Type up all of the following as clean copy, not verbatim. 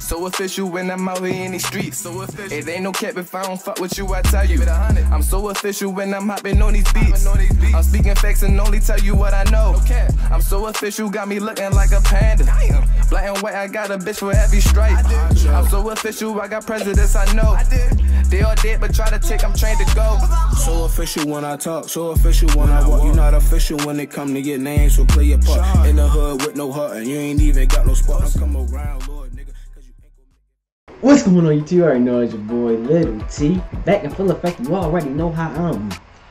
So official when I'm out here in these streets. So official. It ain't no cap if I don't fuck with you, I tell you. I'm so official when I'm hopping on these beats. I'm speaking facts and only tell you what I know. I'm so official, got me looking like a panda. Black and white, I got a bitch for every stripe. I'm so official, I got presidents I know. They all dead, but try to take, I'm trained to go. So official when I talk, so official when I walk. You not official when it come to your name, so play your part. In the hood with no heart, and you ain't even got no spot. I'm come around, Lord, nigga, cause you ain't gonna... What's going on, YouTube? You already know it's your boy Little T. Back in full effect, you already know how I'm.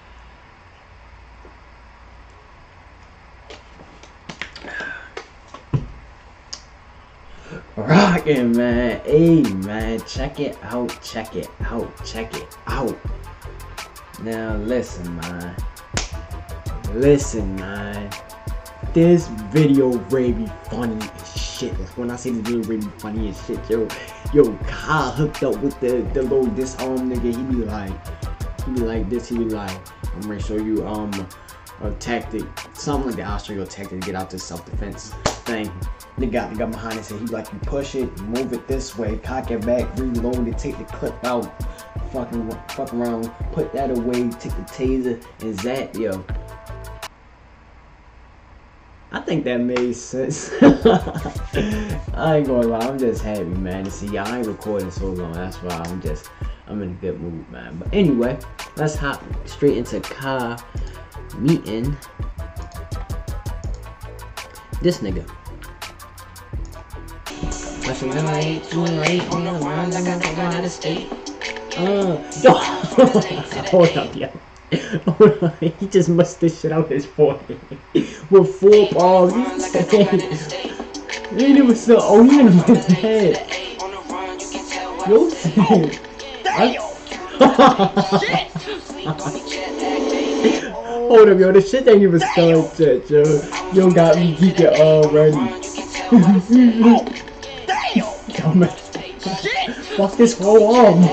Rockin', man. Hey, man. Check it out, check it out, check it out. Now, listen, man. Listen, man. This video really funny as shit. When I say this video really funny as shit, yo, Kyle hooked up with the little disarm nigga. He be like this. He be like, I'm gonna show you a tactic, something like that. I'll show you a tactic to get out this self-defense thing. Nigga got behind it, and he like, you push it, move it this way, cock it back, reload it, take the clip out, fuck around, put that away, take the taser, and zap, yo. I think that made sense. I ain't gonna lie, I'm just happy, man, to see y'all. I ain't recording so long, that's why I'm in a good mood, man. But anyway, let's hop straight into car meeting this nigga. Flashing the light, doing right on the line like I got out of state. Yo, hold up, yo. Hold on, he just must this shit out his forehead with 4 balls. He ain't even still. Oh, he in my head. Yo, hold up, yo. This shit ain't even started yet, yo. Yo got me geeking already. Fuck this whole arm.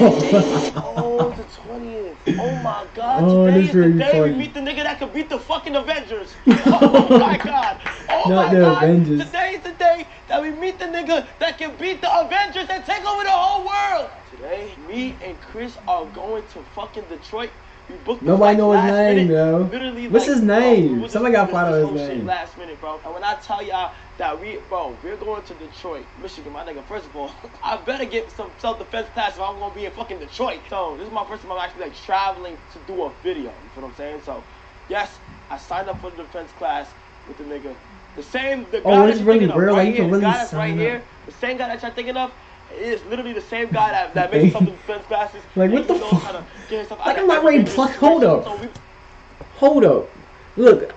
Oh, the 20th. Oh my god. Oh, today this is really the day funny. we meet the nigga that could beat the fucking Avengers. Oh my god. Oh Not my the god. Avengers. Today is the day that we meet the nigga that can beat the Avengers and take over the whole world. Today, me and Chris are going to fucking Detroit. We booked Nobody the know his last name, minute. yo. Literally, What's like, his bro, name? we Somebody gotta find out his whole shit name. last minute, bro. And when I tell y'all that we're going to Detroit, Michigan, my nigga, first of all, I better get some self-defense class if I'm gonna be in fucking Detroit. So this is my first time I'm actually like traveling to do a video. You feel what I'm saying? So yes, I signed up for the defense class with the nigga. The guy it's that you're really thinking of real? right You can here, really the guy that's right sign here, up? the same guy that you're thinking of, is literally the same guy that makes self-defense classes. Like, what the fuck? Like, I'm not ready to pluck. Hold up. Hold up. Look,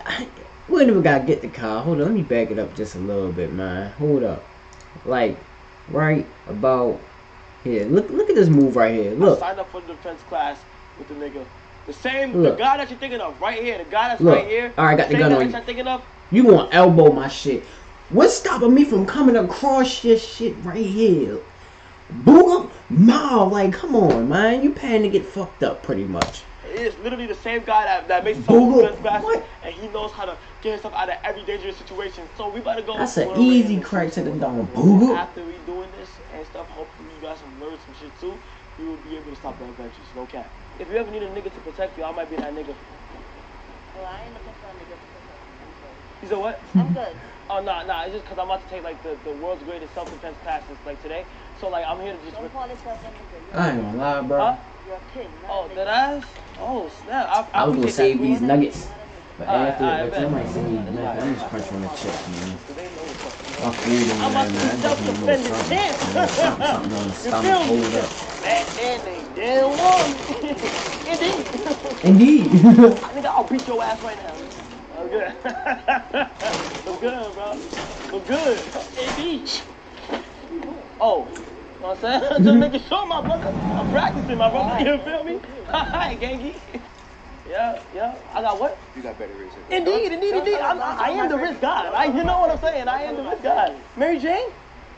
we ain't even gotta get the car. Hold on, let me back it up just a little bit, man. Hold up. Like, right about here. Look at this move right here. Look. I signed up for the defense class with the nigga. Look. The guy that you're thinking of right here. The guy that's Look. right here. Alright, got the gun on you. You're thinking of. You gonna elbow my shit. What's stopping me from coming across your shit right here? Boom! No, like, come on, man. You paying to get fucked up pretty much. It's literally the same guy that makes Booga. self-defense classes, What? and he knows how to get himself out of every dangerous situation. So we better go. That's an on our way easy in crack to the and dome. Booga. After we doing this and stuff, hopefully you guys will learn some shit too. We will be able to stop the Avengers. No cap. If you ever need a nigga to protect you, I might be that nigga. Well, I ain't looking for a nigga to protect. You said what? I'm good. Oh, nah, it's just because I'm about to take, like, the world's greatest self-defense classes, like, today. So, like, I'm here to just... Don't call this person nigga. I ain't gonna lie, bro. Huh? You're a pig. Oh, did I? Oh, snap. I was gonna appreciate save that. these nuggets. But after alright, that, I might bet. save these nuggets. I'm just crunching on the chips, man. They know what's up. My food in I'm about there, to man. be self-defending shit. Something on the You stomach. feel me? Hold up. Back then, they didn't want me. Indeed. I think I'll beat your ass right now. I'm good. Look good, bro. Look good. Indeed. Oh, you know what I'm saying? Just making sure, my brother. I'm practicing, my brother. You feel me? Hi, gangy. Yeah. I got what? You got better race. Indeed. I am the risk god. You know what I'm saying? I am the risk god. Mary Jane?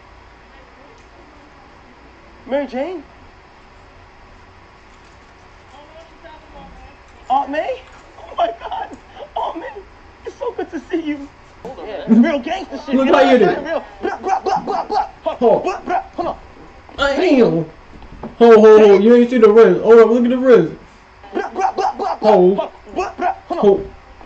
Mary Jane? Aunt May? Oh my god. Aunt May. It's so good to see you. Yeah, real gangster shit. Look you know how you what I'm do. saying? Real. Blah, blah, blah, blah, blah. Oh. Blah, blah, blah. Damn. Ho, you ain't see the wrist. Hold up, look at the wrist. Ho.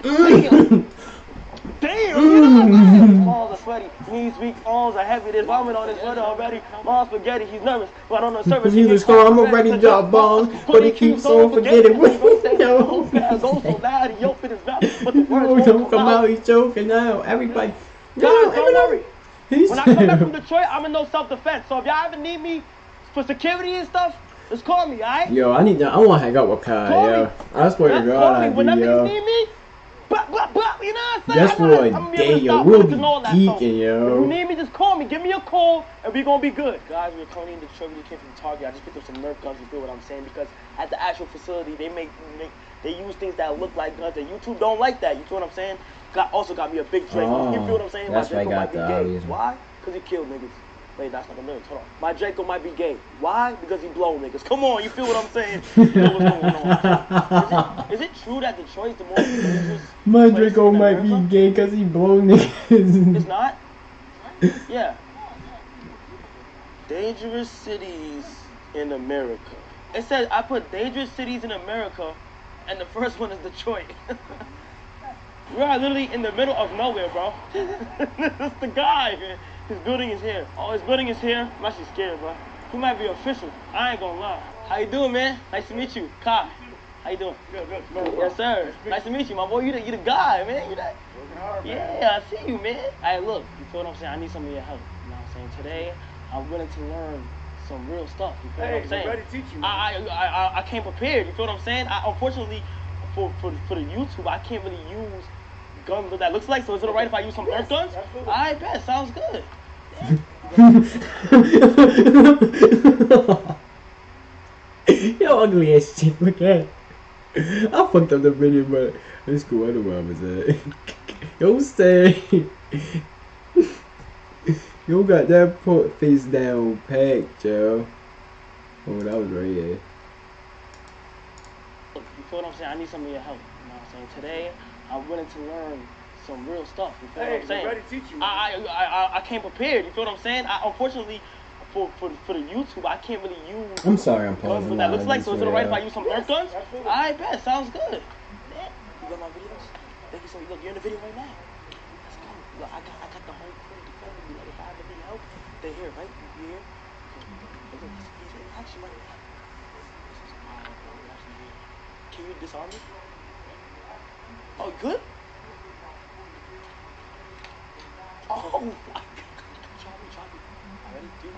Damn, palms are sweaty, knees weak, arms are heavy, there's vomit on his sweater already. Mom's spaghetti, he's nervous, but on the surface He's a scar, I'm already to drop bombs, but he keeps on forgetting. Go fast, go so loud, he opened his mouth, but the words Don't come out, he's choking now. Everybody. Guys, don't worry. When I come back from Detroit, I'm in no self-defense. So if y'all ever need me for security and stuff, just call me, alright? Yo, I want to hang out with Kai, yo. I swear to God, I do, whenever yo. you need me, you know what I'm saying? Just for a day, yo. We'll be geeking, yo. If you need me, just call me. Give me a call, and we're going to be good. Guys, we're currently in Detroit. We came from Target. I just picked up some Nerf guns, you feel what I'm saying? Because at the actual facility, they use things that look like guns, and YouTube don't like that. You feel what I'm saying? Also got me a big Draco. Oh, you feel what I'm saying? That's My Draco why I might be got the gay. obvious one. Why? Because he killed niggas. Wait, that's not the lyrics. Hold on. My Draco might be gay. Why? Because he blow niggas. Come on, you feel what I'm saying? You know what's going on. Is it true that Detroit's the most dangerous My place Draco in might be America? gay because he blow niggas. It's not? Yeah. Dangerous cities in America. It says I put dangerous cities in America, and the first one is Detroit. We're literally in the middle of nowhere, bro. That's the guy, man. His building is here. Oh, his building is here. I'm actually scared, bro. He might be official. I ain't gonna lie. How you doing, man? Nice to meet you. Kai. How you doing? Good. Yes, sir. Nice to meet you, my boy. You the guy, man. You that? Working hard, man. Yeah, I see you, man. Hey, look. You feel what I'm saying? I need some of your help. You know what I'm saying? Today, I'm willing to learn some real stuff. You feel what I'm saying? I'm ready to teach you. I came prepared. You feel what I'm saying? Unfortunately, for the YouTube, I can't really use guns that looks like. So is it alright if I use some Nerf guns? Absolutely. I bet. Sounds good. Yo, ugly ass shit. Look at it. I fucked up the video, but it's cool. I know where I was at. Yo, stay. Yo, got that face down packed, yo. Oh, that was right here. You feel what I'm saying? I need some of your help. You know what I'm saying? Today, I'm willing to learn some real stuff. You feel what I'm saying? I'm ready to teach you. I came prepared. You feel what I'm saying? Unfortunately, for the YouTube, I can't really use. I'm sorry, I'm guns pausing. what that looks like. So is it alright if I use some Nerf guns? Absolutely. I bet. Sounds good. Man, you got my videos? Thank you so much. Look, you're in the video right now. Let's go. Look, I got the whole crew defending me. Like, if I ever need help, they're here, right? You here? Okay. Look, he's in action right now. This is wild, bro. We're actually here. Can you disarm me? Oh, you good? Oh, my God. Try me. Ready? 3,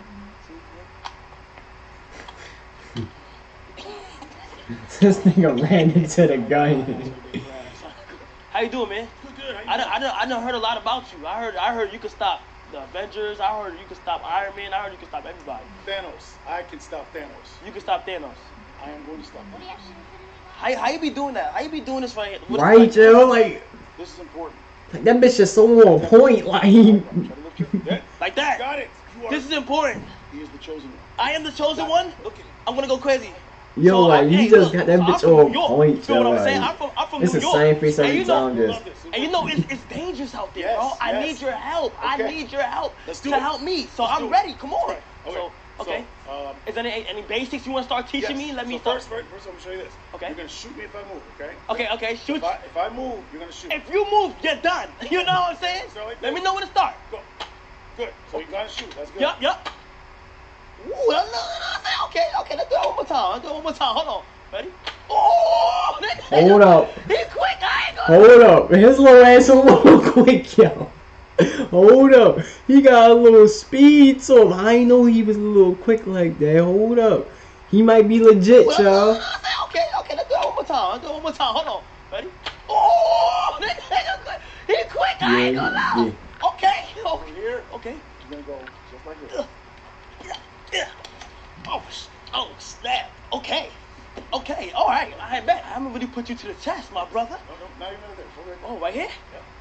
2, 1. This nigga ran into the gun. How you doing, man? Good. I done heard a lot about you. I heard you could stop the Avengers. I heard you could stop Iron Man. I heard you could stop everybody. Thanos. I can stop Thanos. You can stop Thanos. I am going to stop Thanos. How you be doing that? How you be doing this right here? Right, yo, like This is important. that bitch is so on point, like. Try to lift your that. Like that. Got it. You are. This is important. He is the chosen one. I am the chosen one. Look at it. I'm gonna go crazy. Yo, So, like, you hey, just look, got that so I'm bitch from on New York. point, You feel what I'm saying? yo. I'm from It's New the York. same face And every you know, time, just. Love this. and you know it's dangerous out there, bro. I Yes. need your help. I Okay. need your help Let's do to it. help me. So Let's I'm do it. ready. Come on. Right. Okay. So, okay. So, Is there any basics you want to start teaching me? Let me start. First, I'm going to show you this. Okay. You're going to shoot me if I move, okay? Okay. Shoot. If I move, you're going to shoot. If you move, you're done. You know what I'm saying? So, like Let me this. know when to start. Go. Good. So you got to shoot. That's good. Yup. Ooh, no. Okay. Let's do it one more time. Hold on. Ready? Oh! Hold up. He quick. I ain't gonna. Hold up. His little ass a little quick, yo. Hold up. He got a little speed to him. I ain't know he was a little quick like that. Hold up. He might be legit, y'all. Okay. Let's do it one more time. Hold on. Ready? Oh! He quick. I ain't gonna lie. Okay. Over here, Okay. you're going to go just like this. Yeah. Oh, snap. Okay. All right. I bet. I'm gonna really put you to the test, my brother. No, not even there. Go right there. Oh, right here?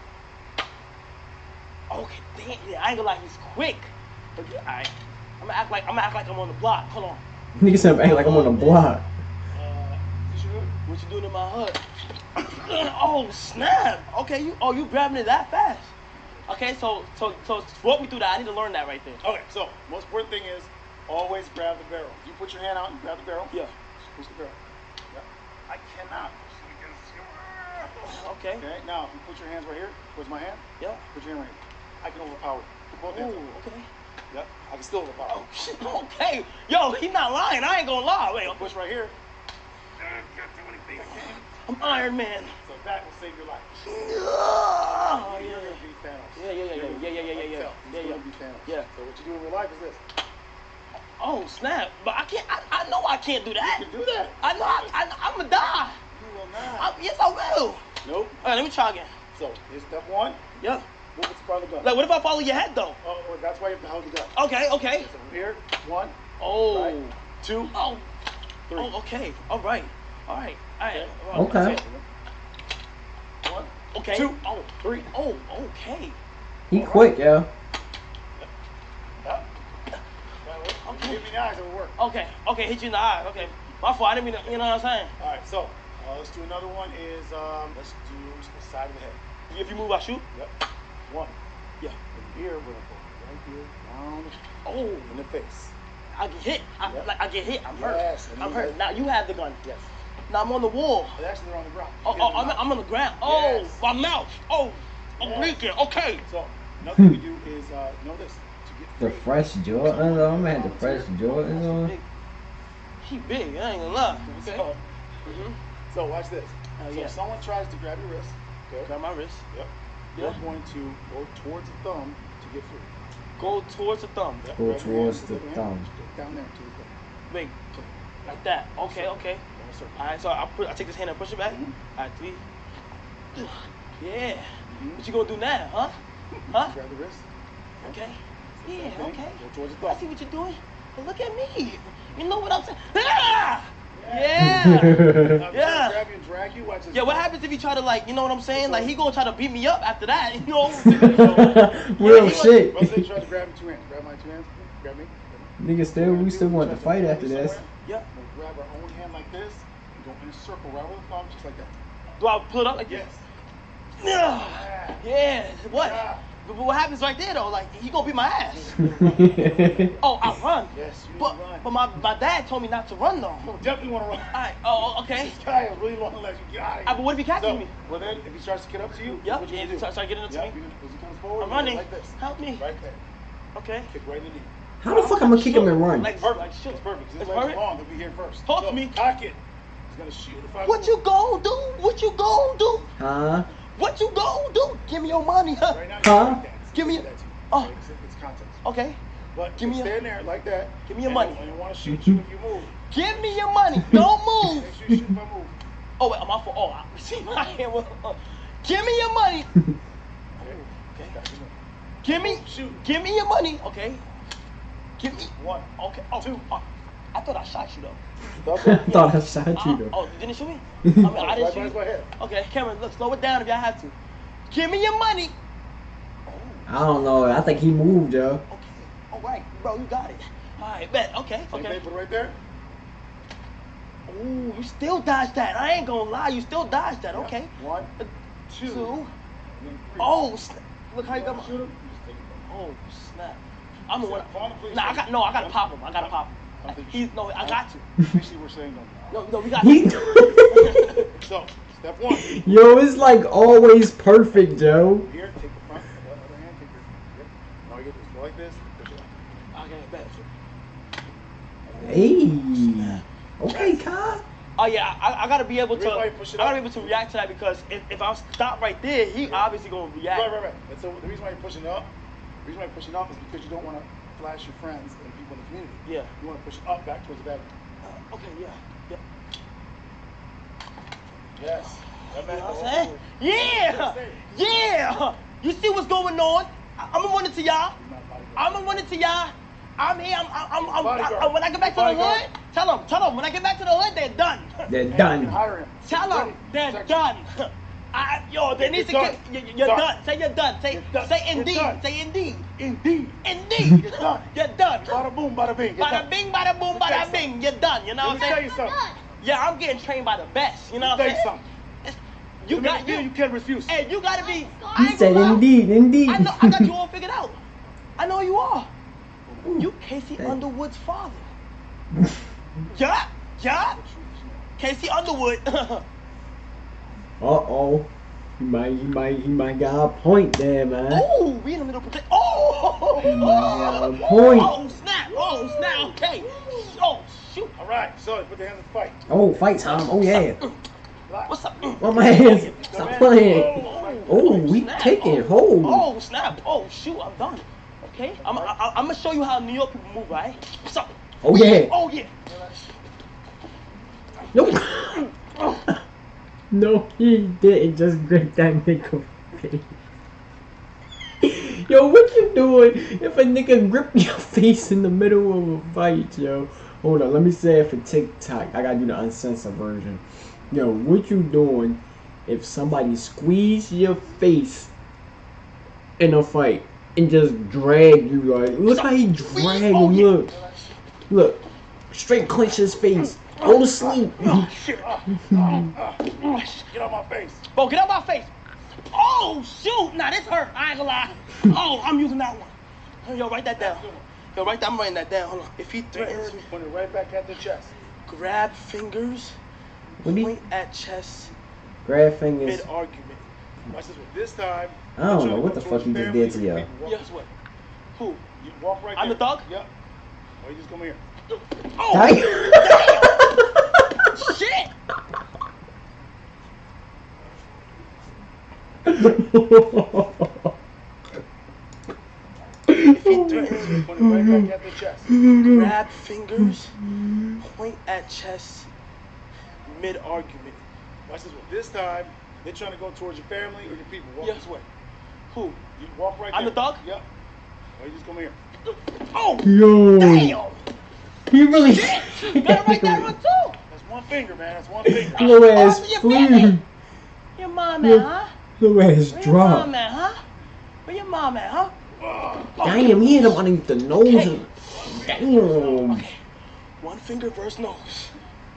Yeah. Okay, damn. Yeah, I ain't gonna lie, he's quick. But yeah, all right. I'm gonna act like I'm on the block. Hold on. Nigga said act like I'm on the block. This your hood? What you doing in my hood? Oh, snap. Okay, you grabbing it that fast. Okay, so walk me through that. I need to learn that right there. Okay, so most important thing is always grab the barrel. You put your hand out and grab the barrel. Yeah. Push the barrel. Yeah. I cannot. Okay. Okay, now if you put your hands right here, towards my hand, Yeah. put your hand right here. I can overpower it. Put both hands. Ooh, okay. Yep, I can still overpower Oh, shit. Okay. Yo, he's not lying. I ain't gonna lie. Wait, it. Push right here. I'm Iron Man. So that will save your life. Oh, You're going to be Thanos. Yeah. He's Yeah. going to be Thanos. Yeah. So what you do in real life is this. Oh, snap. But I can't. I know I can't do that. You can do that. I know. I'm gonna die. You will not. Yes, I will. Nope. All right, let me try again. So here's step one. Yeah. Move it to front of the gun. Like, what if I follow your head though? Oh, well, that's why you have to hold the gun. Okay. Okay. So from here, 1, Oh. right, 2, Oh. 3. Oh. Okay. All right. All right. Okay. 1, Okay. 2, Oh. 3. Oh. Okay. He quick, yo. Up. If you hit me in the eyes, it will work. Okay. Okay. Hit you in the eye. Okay. My fault. I didn't mean to, you know what I'm saying? All right, so let's do another one. Let's do the side of the head. If you move, I shoot. Yep. 1. Yeah. From here, we're going to go right here, down Oh. in the face. I get hit. Yep. I get hit. I'm hurt. Yes, and I'm you hurt. hit. Now you have the gun. Yes. Now I'm on the wall. But actually, they're on the ground. Oh, You hit the mouth. I'm on the ground. Oh, Yes. my mouth. Oh, I'm Yes. leaking. Okay. So another thing we do is, know this. To get The free, fresh Jordans on. I'm gonna have the fresh Jordans on. He big. I ain't gonna lie. Okay. So, Mhm. so watch this. Oh, So yeah. if someone tries to grab your wrist, okay? Grab my wrist. Yep. Yeah. You're going to go towards the thumb to get free. Go towards the thumb. Yep. Go Grab your towards hand, the grab your thumb. hand, just go down there to the thumb. Wait. Like that. Okay. Okay. Go in a circle. All right. So I take this hand and push it back. Mhm. All right. 3. Yeah. Mhm. What you gonna do now? Huh? Huh? Grab the wrist. Okay. Yeah. Okay. Okay. Go towards the I thumb. see what you're doing. But look at me. You know what I'm saying? Ah! Yeah. Now, if he tries to Yeah. grab you and drag you, watch this. Yeah, what happens if he try to, like, you know what I'm saying? Like, he gonna try to beat me up after that, you know? Real he shit. Let's say you try to grab me 2 hands. Grab my 2 hands. Grab me. Nigga, we still want to fight after this. Yeah. We'll grab our own hand like this and go in a circle right with the thumb, just like that. Do I pull it up like Yes. this? Yeah. Yeah. What? Yeah. But what happens right there, though? Like, he gonna beat my ass. Oh, I run. Yes, you But run. but my dad told me not to run, though. You definitely want to run. All right. Oh, okay. This guy has really long legs. You get out of here. But what if he catches me? Well, then, if he starts to get up to you, Yeah. what you Yeah. gonna do? Start getting into Yeah, me. as he comes forward, I'm you running. Like this. Help me. Right there. Okay. Kick right in the knee. How the fuck I'm gonna kick him and run? Like, Perfect. like shoot. It's perfect. 'Cause his It's legs are perfect? long. They'll be here first. Talk so, to me. Cock it. He's gonna shoot. If I What move- you gonna do? What you gonna do? Huh? What you gonna do? Give me your money, huh? Right now, Huh? you like that. Give me- That to you. oh. Okay, it's context. Okay. But Give me you your- stand there like that. Give me your and money. When you want to shoot you if you move. Give me your money. Don't move. Make sure you shoot if I move. Oh, wait, I'm off for. Oh, I see my hand. Give me your money. Okay. Okay. Got you. Give me. Shoot. Give me your money. Okay. Give me. 1. Okay. Oh, 2. I thought I shot you though. Stop I it. thought I shot you though. Oh, you didn't shoot me? I mean, I Right didn't by shoot my you. head. Okay, Cameron, look, slow it down if y'all have to. Give me your money. I don't know. I think he moved, yo. Okay. All right, bro, you got it. All right, bet. Okay. Same Okay. thing, put it right there. Ooh, you still dodged that. I ain't gonna lie, you still dodged that. Yeah. Okay. 1, 2. 2. and then 3. Oh, look how you got You my. shoot him, you just take it. Oh snap! I'm the one. Follow the police. Nah, I gotta pop him. I gotta pop I don't him. think you He's should. no, I got to. Officially, we're saying no. No, we got He- to. So, step 1. Yo, it's like always perfect, Joe. Here, take the front, the other hand, take your. Yep. Now you get this. Go like this. Push it out. Okay, bet. Hey. Okay, Kai. Oh yeah, I gotta be able The to. reason why I you push it gotta up- be able to react to that because if I stop right there, he obviously gonna react. Right. And so the reason why you're pushing up, is because you don't want to flash your friends and people in the community. Yeah. You want to push up back towards the bag. Okay, yeah. Yes. That You know back what goes I'm saying? forward. Yeah, yeah. You see what's going on? I'm gonna run it to y'all. He's not bodyguard. I'm gonna run it to y'all. I'm here. Bodyguard. When I get back to the Bodyguard. hood, tell them. When I get back to the hood, they're done. They're You can done. hire him. Tell them they're done. There needs to You're get. done. You're Done. done. Say you're done. Say You're done. say You're indeed. done. Say indeed. Indeed. Indeed. You're done. You're done. Bada boom, bada bing. You're Bada done. bing, bada boom, Let me tell bada you bing. You're done. You know Let what me I'm tell you saying? something. Yeah, I'm getting trained by the best. You know Let what me I'm tell you saying? something. You got you can't refuse. Hey, you gotta be. I He ain't said, gonna lie. indeed. I know. I got you all figured out. I know you are. You Casey Underwood's father. Yeah. Casey Underwood. Uh-oh. He might got a point there, man. Oh, we in the middle of Oh, snap. Okay. Oh, shoot. All right, so put the hands in fight. Oh, fight time. Oh, yeah. What's up? Oh, my hands. Stop playing. Oh, we taking hold. Oh, snap. Oh, shoot. I'm done. Okay? I'm going to show you how New York people move, right? What's up? Oh, yeah. Oh, yeah. Nope. No, he didn't just grip that nigga face. Yo, what you doing if a nigga grip your face in the middle of a fight, yo? Hold on, let me say it for TikTok. I gotta do the uncensored version. Yo, what you doing if somebody squeeze your face in a fight and just drag you like, look how he drag you, look, straight clench his face. Go to sleep. Oh, shit. Get out my face. Bro, get out my face. Oh, shoot. Nah, this hurt. I ain't gonna lie. Oh, I'm using that one. Yo, write that down. Yo, write that. I'm writing that down. Hold on. If he threatens me, Point it right back at the chest. grab fingers, point at chest, Grab fingers. mid-argument. Watch this one. This time. I don't know what the fuck you just did to y'all. Yes, what? Who? You walk right I'm there. the dog? Yep. Oh, you just come here. Oh, shit. If he threatens me, Point it right back at the chest. grab fingers, point at chest, mid-argument. Watch this one. This time, they're trying to go towards your family or your people. Walk Yes, this what? way. Who? You walk right I'm there. the dog? Yep. Oh, you just come here. Oh, Yo. damn. He really. You better write that one too. That's one finger, man. That's one finger. Little ass your flew. baby. Your mom at, huh? Little ass Where your mom drop. at, huh? Where your mom at, huh? Damn, he hit him underneath the nose. Okay. Damn. Okay. One finger versus nose.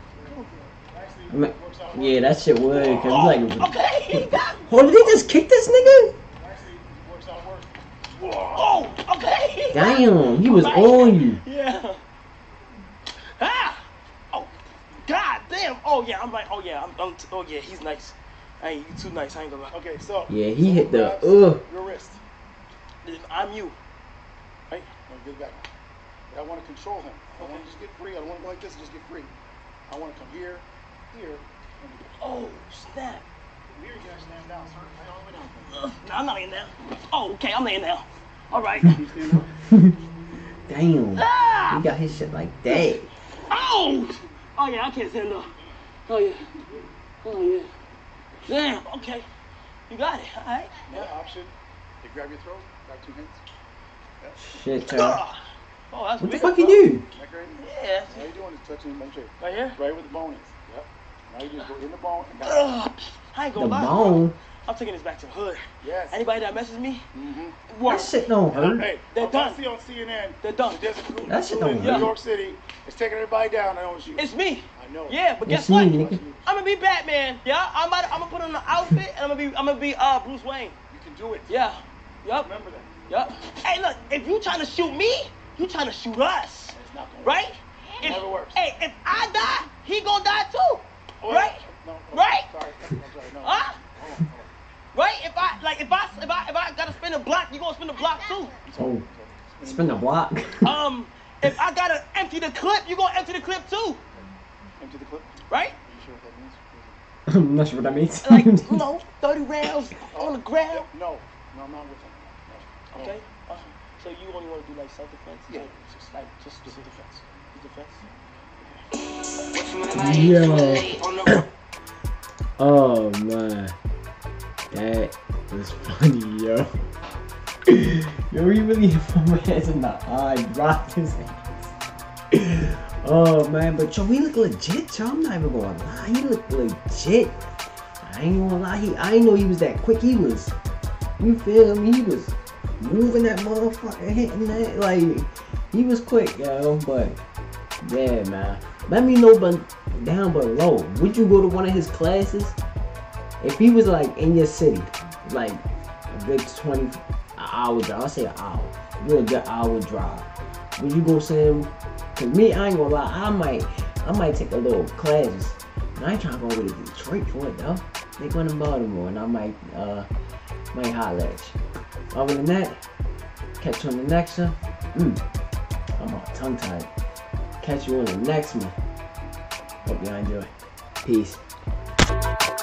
Yeah, that shit would. Cause like, Okay, he got me. oh, did he just kick this nigga? Actually, it works out worse. Oh, okay. Damn, he was on you. Yeah. Ah. Oh, god damn. Oh yeah, I'm like, oh yeah, oh yeah, he's nice. Hey, you too nice. I ain't gonna lie. Okay, so. Yeah, he hit the Your wrist. I'm you. Right? No, get back. I want to control him. I want to just get free. I don't want to go like this and just get free. I want to come here, here, and Oh, snap. here. You guys stand down, sir. Lay all the way down. No, I'm not laying down. Oh, okay, I'm laying down. All right. You stand up. Damn. Ah! He got his shit like that. Oh! Oh yeah, I can't stand up. Oh yeah. Oh yeah. Damn, okay. You got it, alright? Yeah, option. You grab your throat, grab two hands. Yep. Shit, child. Ah. Oh, that's What the weird, fuck you bro. do? Neck right? Yeah. All you're doing is touching the bone shape. Right here? Right where the bone is. Yep. Now you just go in the bone and down. Ugh. I ain't The gonna lie. bone? I'm taking this back to the hood. Yes. Anybody that messes me, Mm-hmm. work. That shit don't hurt. Hey, They're I'm done. see on CNN. They're done. There's a group That shit in don't New hurt. York City. It's taking everybody down. I know it's you. It's me. I know. Yeah, but guess It's what? me, nigga. I'm gonna be Batman. Yeah, I'm gonna put on the outfit and I'm gonna be Bruce Wayne. You can do it. Yeah. Yup. Remember that. Yup. Hey, look, if you trying to shoot me, you trying to shoot us, It's not gonna right? If, Never works. Hey, if I die, he gonna die too, Oh, right? No. Right? Sorry. I'm sorry. No. Huh? Hold on. Right? If I gotta spin a block, you gonna spin a block too. Oh, spin the block. If I gotta empty the clip, you gonna empty the clip too, Empty the clip. right? Are you sure what that means? I'm not sure what that means. Like, you know, 30 rounds on the ground. No. No, I'm not with him. No. Okay. So you only want to do like self-defense? Yeah. Just self-defense. Yo. Oh man. That was funny, yo. Yo, he really hit my ass in the eye, dropped his ass. Oh man, but yo, he look legit, yo. I'm not even gonna lie, he look legit. I ain't gonna lie, I ain't know he was that quick. He was, you feel me? He was moving that motherfucker, hitting that, like, he was quick, yo. But yeah, man. Let me know down below. Would you go to one of his classes? If he was like in your city, like a good 20 hour drive, I'll say an hour. You're a good hour drive. When you go send, cause me, I ain't gonna lie, I might take a little classes. And I ain't trying to go over to Detroit for it though. They going to Baltimore, and I might holler at you. Other than that, catch you on the next one. I'm all tongue tied. Catch you on the next one. Hope y'all enjoy. Peace.